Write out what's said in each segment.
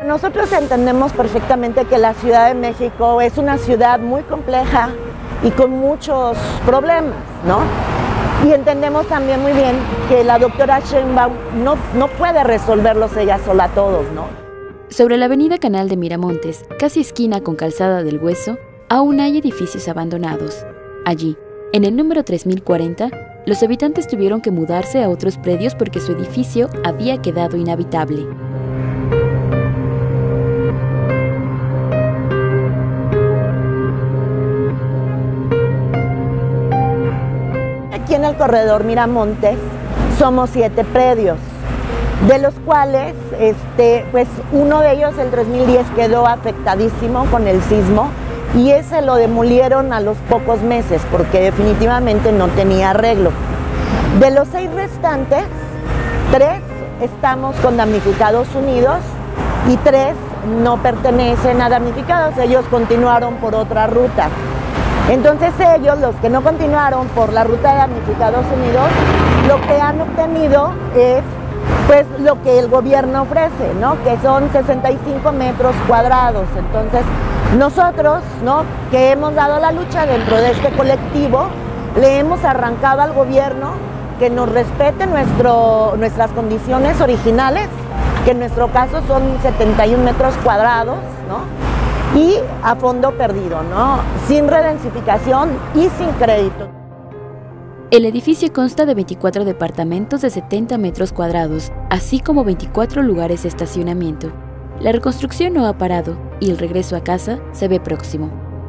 Nosotros entendemos perfectamente que la Ciudad de México es una ciudad muy compleja y con muchos problemas, ¿no? Y entendemos también muy bien que la doctora Sheinbaum no puede resolverlos ella sola todos, ¿no? Sobre la avenida Canal de Miramontes, casi esquina con Calzada del Hueso, aún hay edificios abandonados. Allí, en el número 3040, los habitantes tuvieron que mudarse a otros predios porque su edificio había quedado inhabitable. Aquí en el corredor Miramontes somos 7 predios, de los cuales pues uno de ellos, el 3010, quedó afectadísimo con el sismo y ese lo demolieron a los pocos meses porque definitivamente no tenía arreglo. De los 6 restantes, 3 estamos con Damnificados Unidos y 3 no pertenecen a damnificados, ellos continuaron por otra ruta. Entonces ellos, los que no continuaron por la ruta de Damnificados Unidos, lo que han obtenido es pues lo que el gobierno ofrece, ¿no? Que son 65 metros cuadrados. Entonces nosotros, ¿no?, que hemos dado la lucha dentro de este colectivo, le hemos arrancado al gobierno que nos respete nuestras condiciones originales, que en nuestro caso son 71 metros cuadrados, ¿no? Y a fondo perdido, ¿no? Sin redensificación y sin crédito. El edificio consta de 24 departamentos de 70 metros cuadrados, así como 24 lugares de estacionamiento. La reconstrucción no ha parado y el regreso a casa se ve próximo.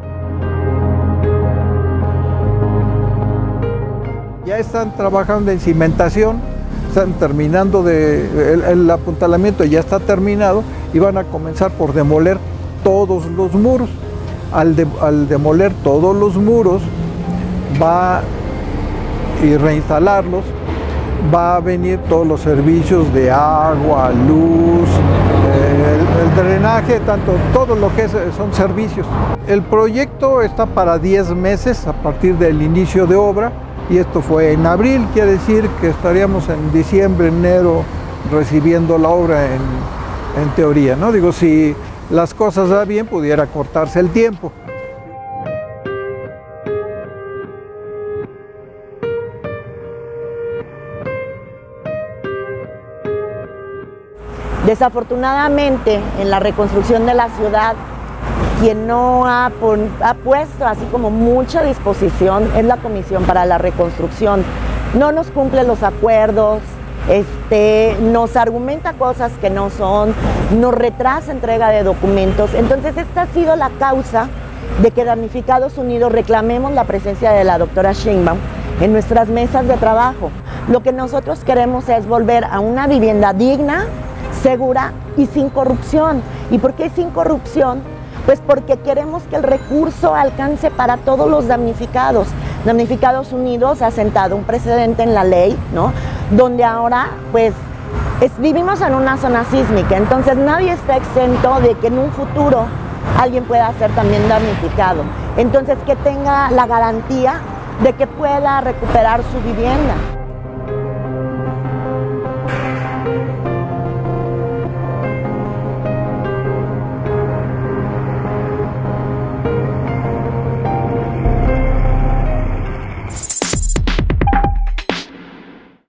Ya están trabajando en cimentación, están terminando el apuntalamiento, ya está terminado y van a comenzar por demoler todos los muros. Al demoler todos los muros y reinstalarlos, va a venir todos los servicios de agua, luz, el drenaje, todo lo que son servicios. El proyecto está para 10 meses a partir del inicio de obra y esto fue en abril, quiere decir que estaríamos en diciembre, enero recibiendo la obra en teoría, ¿no? Digo, si las cosas van bien, pudiera cortarse el tiempo. Desafortunadamente, en la reconstrucción de la ciudad, quien no ha puesto así como mucha disposición es la Comisión para la Reconstrucción. No nos cumple los acuerdos, nos argumenta cosas que no son, nos retrasa entrega de documentos. Entonces esta ha sido la causa de que Damnificados Unidos reclamemos la presencia de la doctora Sheinbaum en nuestras mesas de trabajo. Lo que nosotros queremos es volver a una vivienda digna, segura y sin corrupción. ¿Y por qué sin corrupción? Pues porque queremos que el recurso alcance para todos los damnificados. Damnificados Unidos ha sentado un precedente en la ley, ¿no?, donde ahora pues vivimos en una zona sísmica, entonces nadie está exento de que en un futuro alguien pueda ser también damnificado. Entonces que tenga la garantía de que pueda recuperar su vivienda.